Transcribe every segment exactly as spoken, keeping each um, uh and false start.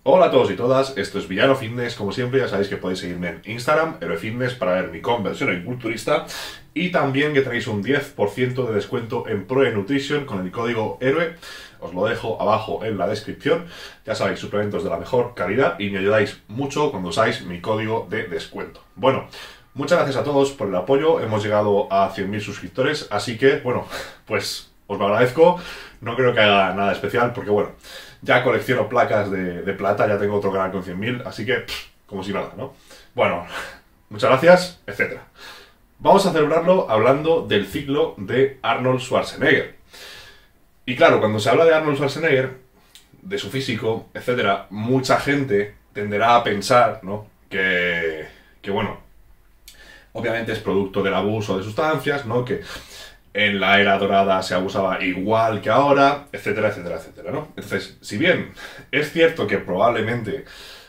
Hola a todos y todas, esto es Villano Fitness. Como siempre ya sabéis que podéis seguirme en Instagram, HeroeFitness, para ver mi conversión en culturista, y también que tenéis un diez por ciento de descuento en Proe Nutrition con el código HEROE. Os lo dejo abajo en la descripción. Ya sabéis, suplementos de la mejor calidad y me ayudáis mucho cuando usáis mi código de descuento. Bueno, muchas gracias a todos por el apoyo. Hemos llegado a cien mil suscriptores, así que, bueno, pues os lo agradezco. No creo que haga nada especial porque, bueno, ya colecciono placas de, de plata, ya tengo otro canal con cien mil, así que, pff, como si nada, ¿no? Bueno, muchas gracias, etcétera. Vamos a celebrarlo hablando del ciclo de Arnold Schwarzenegger. Y claro, cuando se habla de Arnold Schwarzenegger, de su físico, etcétera, mucha gente tenderá a pensar, ¿no?, que, que bueno, obviamente es producto del abuso de sustancias, ¿no?, que en la era dorada se abusaba igual que ahora, etcétera, etcétera, etcétera, ¿no? Entonces, si bien es cierto que probablemente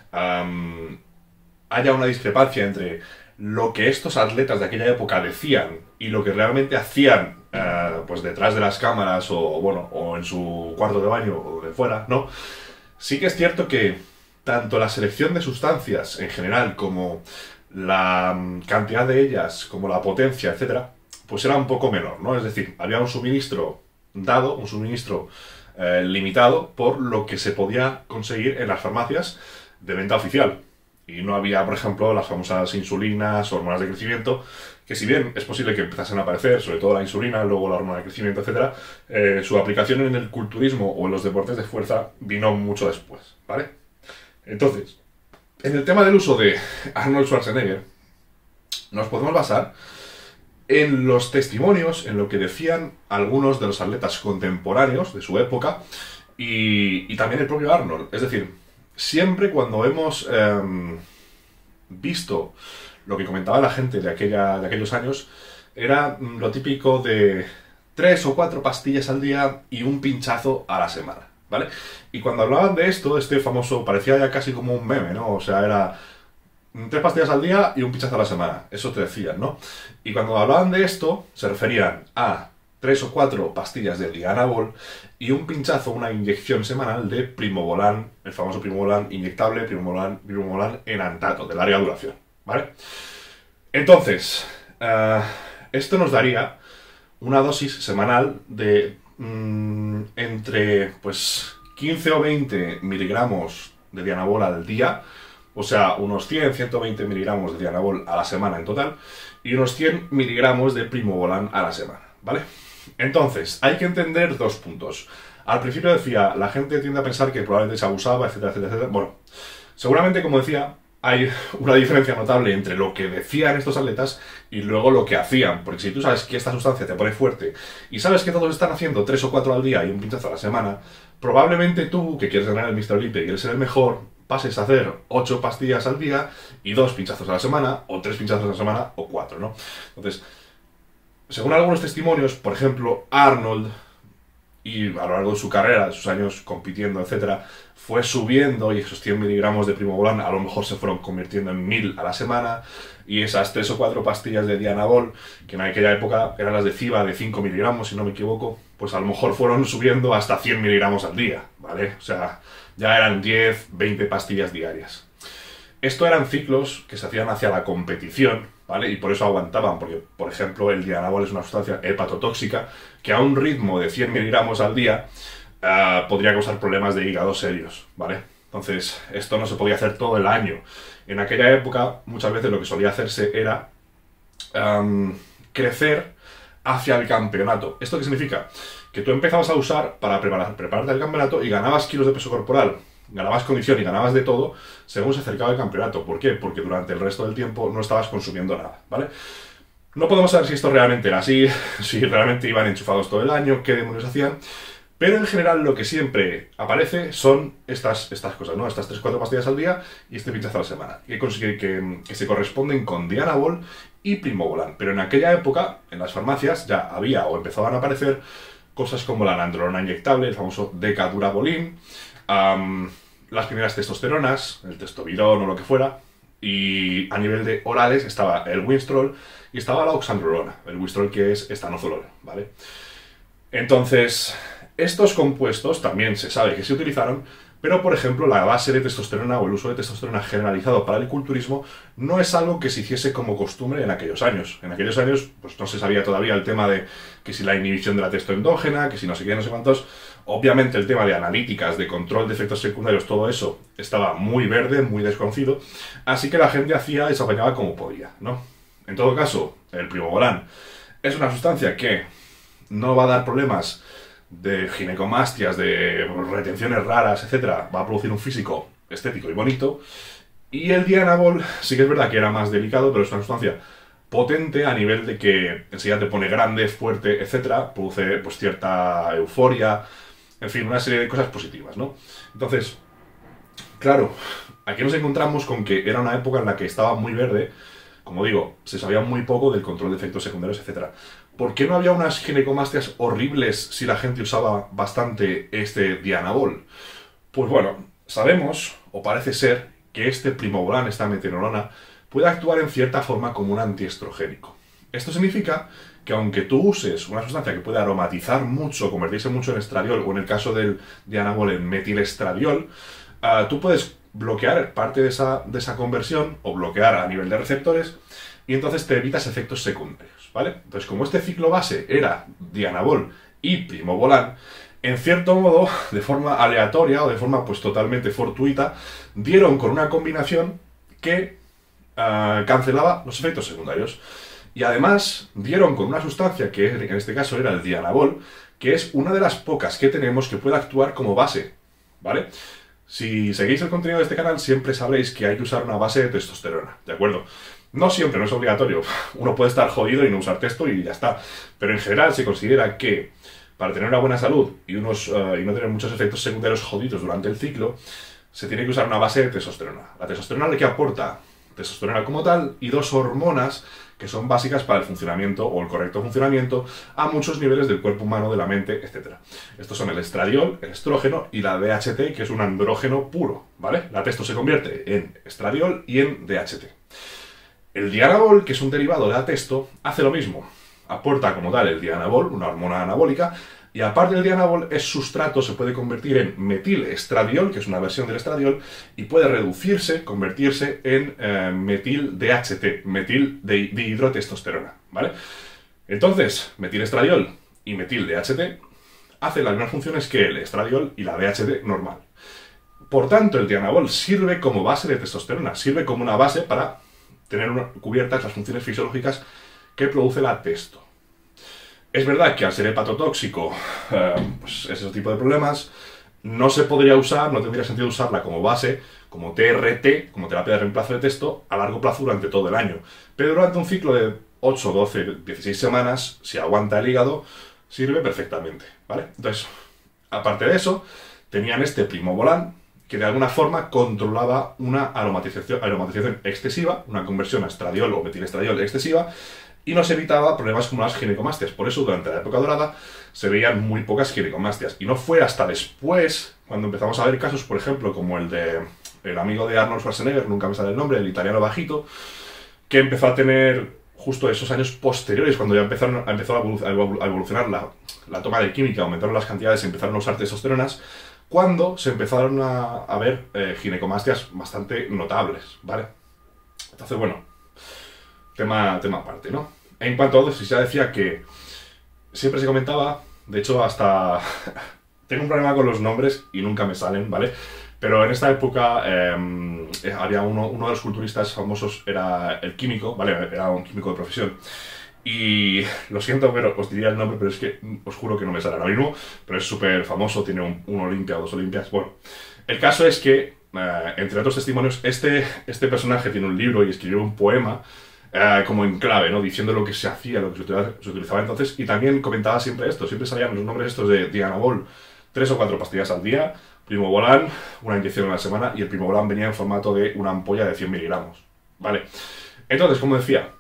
um, haya una discrepancia entre lo que estos atletas de aquella época decían y lo que realmente hacían uh, pues detrás de las cámaras o, bueno, o en su cuarto de baño o de fuera, ¿no? Sí que es cierto que tanto la selección de sustancias en general como la um, cantidad de ellas, como la potencia, etcétera, pues era un poco menor, ¿no? Es decir, había un suministro dado, un suministro eh, limitado por lo que se podía conseguir en las farmacias de venta oficial. Y no había, por ejemplo, las famosas insulinas, hormonas de crecimiento, que si bien es posible que empezasen a aparecer, sobre todo la insulina, luego la hormona de crecimiento, etcétera, eh, su aplicación en el culturismo o en los deportes de fuerza vino mucho después, ¿vale? Entonces, en el tema del uso de Arnold Schwarzenegger, nos podemos basar en los testimonios, en lo que decían algunos de los atletas contemporáneos de su época y, y también el propio Arnold. Es decir, siempre cuando hemos eh, visto lo que comentaba la gente de, aquella, de aquellos años, era lo típico de tres o cuatro pastillas al día y un pinchazo a la semana, ¿vale? Y cuando hablaban de esto, este famoso parecía ya casi como un meme, ¿no? O sea, era tres pastillas al día y un pinchazo a la semana, eso te decían, ¿no? Y cuando hablaban de esto, se referían a tres o cuatro pastillas de Dianabol y un pinchazo, una inyección semanal de Primobolan, el famoso Primobolan inyectable, Primobolan, Primobolan enantato, de larga duración, ¿vale? Entonces, uh, esto nos daría una dosis semanal de mmm, entre, pues, quince o veinte miligramos de Dianabol al día. O sea, unos cien a ciento veinte miligramos de Dianabol a la semana en total y unos cien miligramos de Primobolan a la semana, ¿vale? Entonces, hay que entender dos puntos. Al principio decía, la gente tiende a pensar que probablemente se abusaba, etcétera, etcétera, etcétera. Bueno, seguramente, como decía, hay una diferencia notable entre lo que decían estos atletas y luego lo que hacían. Porque si tú sabes que esta sustancia te pone fuerte y sabes que todos están haciendo tres o cuatro al día y un pinchazo a la semana, probablemente tú, que quieres ganar el míster Olympia y quieres ser el mejor, pases a hacer ocho pastillas al día y dos pinchazos a la semana, o tres pinchazos a la semana, o cuatro, ¿no? Entonces, según algunos testimonios, por ejemplo, Arnold, y a lo largo de su carrera, de sus años compitiendo, etcétera, fue subiendo y esos cien miligramos de Primobolan a lo mejor se fueron convirtiendo en mil a la semana, y esas tres o cuatro pastillas de Dianabol, que en aquella época eran las de Ciba de cinco miligramos, si no me equivoco, pues a lo mejor fueron subiendo hasta cien miligramos al día, ¿vale? O sea, ya eran diez, veinte pastillas diarias. Esto eran ciclos que se hacían hacia la competición, ¿vale? Y por eso aguantaban, porque, por ejemplo, el Dianabol es una sustancia hepatotóxica que a un ritmo de cien miligramos al día uh, podría causar problemas de hígado serios, ¿vale? Entonces, esto no se podía hacer todo el año. En aquella época, muchas veces lo que solía hacerse era um, crecer hacia el campeonato. ¿Esto qué significa? Que tú empezabas a usar para preparar, prepararte al campeonato y ganabas kilos de peso corporal, ganabas condición y ganabas de todo según se acercaba el campeonato. ¿Por qué? Porque durante el resto del tiempo no estabas consumiendo nada, ¿vale? No podemos saber si esto realmente era así, si realmente iban enchufados todo el año, qué demonios hacían, pero en general lo que siempre aparece son estas, estas cosas, ¿no? Estas tres o cuatro pastillas al día y este pinchazo a la semana, que, que, que, que se corresponden con Dianabol y Primobolan. Pero en aquella época, en las farmacias, ya había o empezaban a aparecer cosas como la nandrolona inyectable, el famoso Decadurabolin, um, las primeras testosteronas, el testovirón o lo que fuera, y a nivel de orales estaba el Winstrol y estaba la oxandrolona, el Winstrol que es estanozolol, ¿vale? Entonces, estos compuestos también se sabe que se utilizaron Pero, por ejemplo, la base de testosterona o el uso de testosterona generalizado para el culturismo no es algo que se hiciese como costumbre en aquellos años. En aquellos años, pues no se sabía todavía el tema de que si la inhibición de la testoendógena, que si no sé qué, no sé cuántos. Obviamente el tema de analíticas, de control de efectos secundarios, todo eso estaba muy verde, muy desconocido. Así que la gente hacía y se apañaba como podía, ¿no? En todo caso, el primobolan es una sustancia que no va a dar problemas de ginecomastias, de retenciones raras, etcétera, va a producir un físico estético y bonito. Y el Dianabol sí que es verdad que era más delicado, pero es una sustancia potente a nivel de que enseguida te pone grande, fuerte, etcétera, produce pues cierta euforia, en fin, una serie de cosas positivas, ¿no? Entonces, claro, aquí nos encontramos con que era una época en la que estaba muy verde. Como digo, se sabía muy poco del control de efectos secundarios, etcétera. ¿Por qué no había unas ginecomastias horribles si la gente usaba bastante este Dianabol? Pues bueno, sabemos, o parece ser, que este primobolan, esta metenolona, puede actuar en cierta forma como un antiestrogénico. Esto significa que aunque tú uses una sustancia que puede aromatizar mucho, convertirse mucho en estradiol, o en el caso del Dianabol en metilestradiol, uh, tú puedes bloquear parte de esa, de esa conversión, o bloquear a nivel de receptores, y entonces te evitas efectos secundarios, ¿vale? Entonces, como este ciclo base era Dianabol y primobolan, en cierto modo, de forma aleatoria o de forma pues totalmente fortuita, dieron con una combinación que uh, cancelaba los efectos secundarios. Y además dieron con una sustancia que en este caso era el Dianabol, que es una de las pocas que tenemos que puede actuar como base, ¿vale? Si seguís el contenido de este canal siempre sabréis que hay que usar una base de testosterona, ¿de acuerdo? No siempre, no es obligatorio. Uno puede estar jodido y no usar testo y ya está. Pero en general se considera que para tener una buena salud y, unos, uh, y no tener muchos efectos secundarios jodidos durante el ciclo, se tiene que usar una base de testosterona. La testosterona lo que aporta testosterona como tal y dos hormonas que son básicas para el funcionamiento o el correcto funcionamiento a muchos niveles del cuerpo humano, de la mente, etcétera. Estos son el estradiol, el estrógeno y la D H T, que es un andrógeno puro, ¿vale? La testo se convierte en estradiol y en D H T. El Dianabol, que es un derivado de la testo, hace lo mismo. Aporta como tal el Dianabol, una hormona anabólica, y aparte del Dianabol, es sustrato, se puede convertir en metilestradiol, que es una versión del estradiol, y puede reducirse, convertirse en eh, metil-D H T, metil dihidrotestosterona, ¿vale? Entonces, metilestradiol y metil-D H T hacen las mismas funciones que el estradiol y la D H T normal. Por tanto, el Dianabol sirve como base de testosterona, sirve como una base para tener una, cubiertas las funciones fisiológicas que produce la testo. Es verdad que al ser hepatotóxico, eh, pues ese tipo de problemas, no se podría usar, no tendría sentido usarla como base, como T R T, como terapia de reemplazo de testo, a largo plazo durante todo el año. Pero durante un ciclo de ocho, doce, dieciséis semanas, si aguanta el hígado, sirve perfectamente, ¿vale? Entonces, aparte de eso, tenían este primobolan, que de alguna forma controlaba una aromatización, aromatización excesiva, una conversión a estradiol o metilestradiol excesiva, y nos evitaba problemas como las ginecomastias. Por eso, durante la época dorada, se veían muy pocas ginecomastias. Y no fue hasta después, cuando empezamos a ver casos, por ejemplo, como el de el amigo de Arnold Schwarzenegger, nunca me sale el nombre, el italiano bajito, que empezó a tener justo esos años posteriores, cuando ya empezaron, empezó a evolucionar la, la toma de química, aumentaron las cantidades y empezaron a usar testosteronas, cuando se empezaron a, a ver eh, ginecomastias bastante notables, ¿vale? Entonces, bueno, tema, tema aparte, ¿no? En cuanto a dosis, ya decía que siempre se comentaba, de hecho hasta tengo un problema con los nombres y nunca me salen, ¿vale? Pero en esta época eh, había uno, uno de los culturistas famosos, era el químico, ¿vale? Era un químico de profesión. Y lo siento, pero os diría el nombre, pero es que os juro que no me sale ahora mismo, pero es súper famoso, tiene un, un Olimpia o dos Olimpias. Bueno, el caso es que, eh, entre otros testimonios, este, este personaje tiene un libro y escribió un poema eh, como en clave, ¿no? Diciendo lo que se hacía, lo que se utilizaba, se utilizaba entonces, y también comentaba siempre esto, siempre salían los nombres estos de Dianabol, tres o cuatro pastillas al día, primobolan, una inyección a la semana, y el primobolan venía en formato de una ampolla de cien miligramos, ¿vale? Entonces, como decía,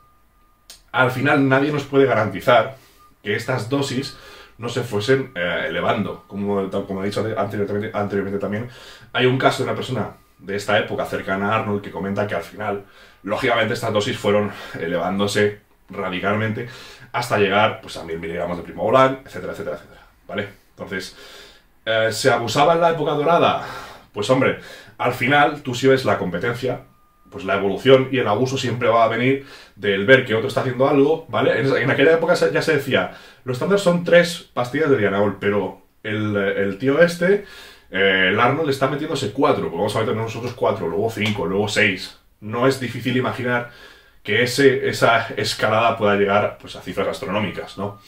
al final nadie nos puede garantizar que estas dosis no se fuesen eh, elevando. Como, como he dicho anteriormente, anteriormente también, hay un caso de una persona de esta época cercana a Arnold que comenta que al final, lógicamente, estas dosis fueron elevándose radicalmente hasta llegar pues, a mil miligramos de primobolan, etcétera, etcétera, etcétera, ¿vale? Entonces, eh, ¿se abusaba en la época dorada? Pues hombre, al final tú si ves la competencia, pues la evolución y el abuso siempre va a venir del ver que otro está haciendo algo, ¿vale? En, en aquella época ya se decía, los estándar son tres pastillas de Dianabol, pero el, el tío este, eh, el Arnold, está metiéndose cuatro, pues vamos a meter nosotros cuatro, luego cinco, luego seis. No es difícil imaginar que ese, esa escalada pueda llegar pues, a cifras astronómicas, ¿no?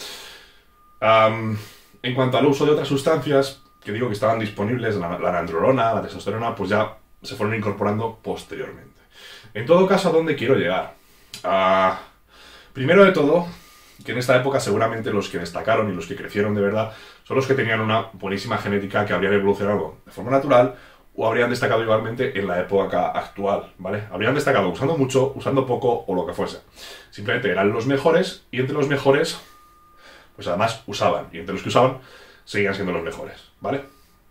Um, en cuanto al uso de otras sustancias, que digo que estaban disponibles, la, la nandrolona, la testosterona, pues ya se fueron incorporando posteriormente. En todo caso, ¿a dónde quiero llegar? Uh, primero de todo, que en esta época seguramente los que destacaron y los que crecieron de verdad son los que tenían una buenísima genética que habrían evolucionado de forma natural o habrían destacado igualmente en la época actual, ¿vale? Habrían destacado usando mucho, usando poco o lo que fuese. Simplemente eran los mejores y entre los mejores, pues además usaban. Y entre los que usaban, seguían siendo los mejores, ¿vale?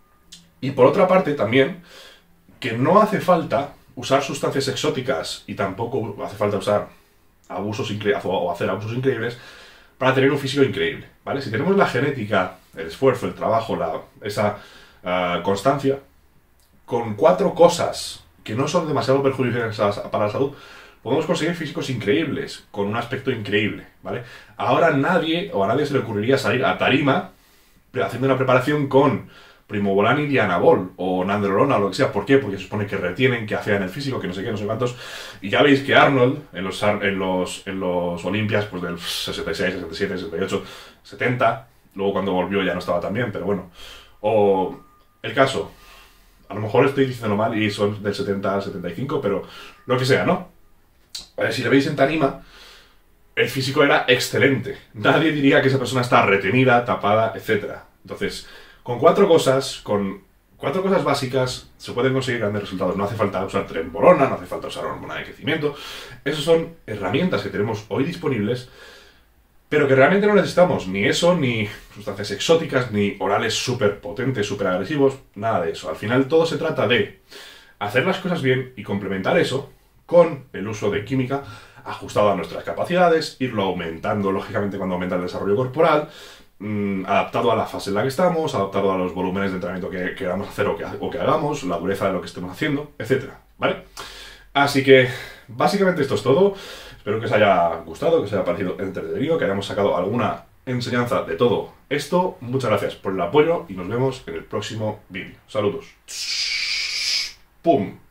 Y por otra parte también, que no hace falta usar sustancias exóticas y tampoco hace falta usar abusos increíbles o hacer abusos increíbles para tener un físico increíble, ¿vale? Si tenemos la genética, el esfuerzo, el trabajo, la, esa uh, constancia, con cuatro cosas que no son demasiado perjudiciales para la salud, podemos conseguir físicos increíbles, con un aspecto increíble, ¿vale? Ahora nadie, o a nadie se le ocurriría salir a tarima haciendo una preparación con primobolan y dianabol, o nandrolona, o lo que sea. ¿Por qué? Porque se supone que retienen, que afean el físico, que no sé qué, no sé cuántos. Y ya veis que Arnold, en los, en los, en los Olimpias, pues del sesenta y seis, sesenta y siete, sesenta y ocho, setenta, luego cuando volvió ya no estaba tan bien, pero bueno. O el caso, a lo mejor estoy diciéndolo mal y son del setenta al setenta y cinco, pero lo que sea, ¿no? A ver, si le veis en tarima, el físico era excelente. Nadie diría que esa persona está retenida, tapada, etcétera. Entonces, con cuatro cosas, con cuatro cosas básicas, se pueden conseguir grandes resultados. No hace falta usar trenbolona, no hace falta usar hormona de crecimiento. Esas son herramientas que tenemos hoy disponibles, pero que realmente no necesitamos ni eso, ni sustancias exóticas, ni orales súper potentes, súper agresivos, nada de eso. Al final todo se trata de hacer las cosas bien y complementar eso con el uso de química ajustado a nuestras capacidades, irlo aumentando, lógicamente, cuando aumenta el desarrollo corporal, mmm, adaptado a la fase en la que estamos, adaptado a los volúmenes de entrenamiento que queramos hacer o que, o que hagamos, la dureza de lo que estemos haciendo, etcétera, ¿vale? Así que, básicamente esto es todo. Espero que os haya gustado, que os haya parecido entretenido, que hayamos sacado alguna enseñanza de todo esto. Muchas gracias por el apoyo y nos vemos en el próximo vídeo. Saludos. ¡Pum!